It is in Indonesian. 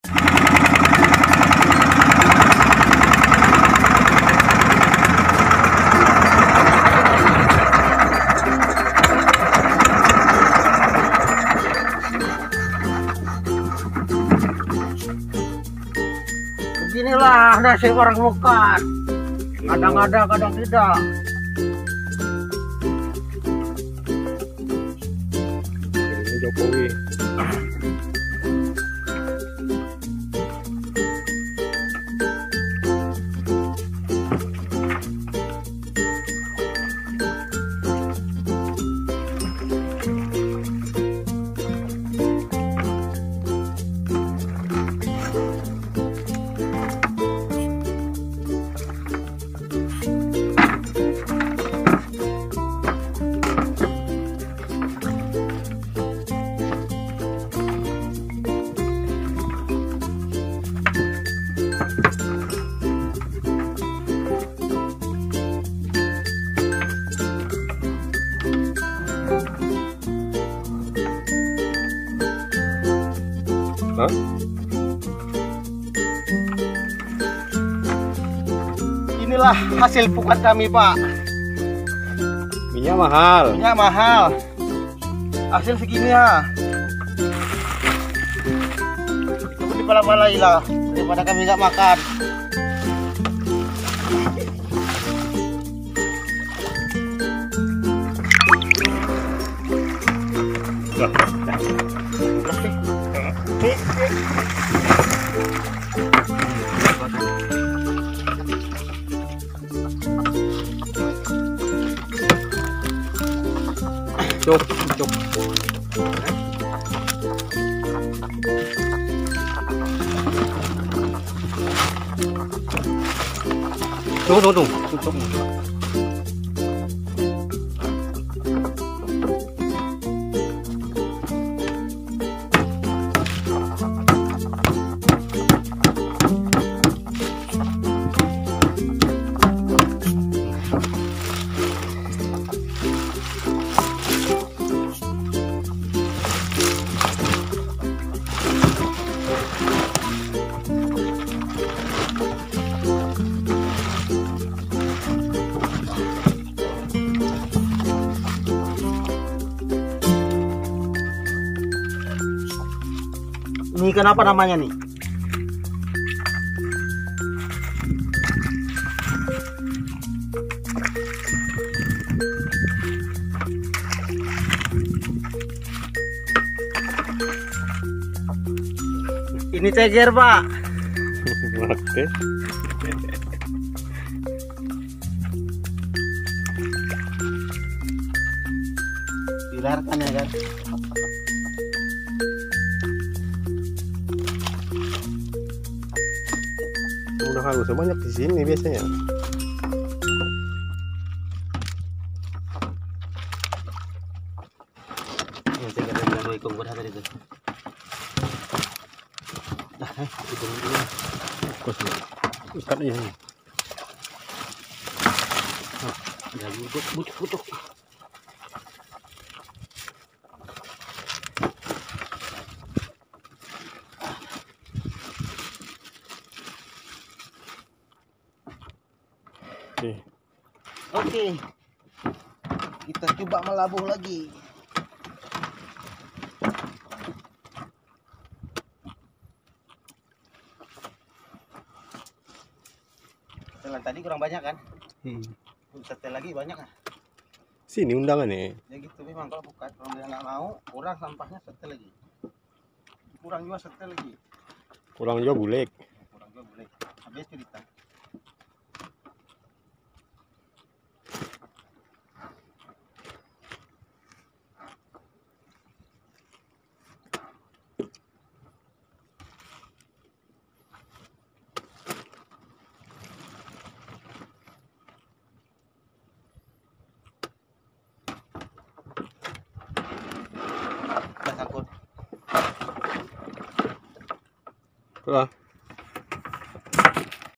Beginilah nasib orang lukat. Kadang ada, kadang tidak. Ini Jokowi. Hah? Inilah hasil pukat kami, Pak. Minyak mahal. Minyak mahal. Hasil segini ya. Itu dipala-palai lah daripada kami nggak makan. Cuk, cuk. Tunggu. Ini kenapa namanya nih? Ini ceger, Pak. Oke. Dilarkan ya kan? Udah harusnya banyak di sini biasanya. Yang ceger dan dua ikung berapa tadi itu? Nah, itu dulu. Ikat ini. Ya, bucuk. Oke. Kita coba melabuh lagi. Setelan tadi kurang banyak kan? Setel lagi banyak ah. Sini undangannya. Ya gitu memang kalau bukan kalau dia nggak mau, kurang sampahnya setel lagi. Kurang juga setel lagi. Kurang juga bulek. Kurang juga boleh. Habis cerita. Lah.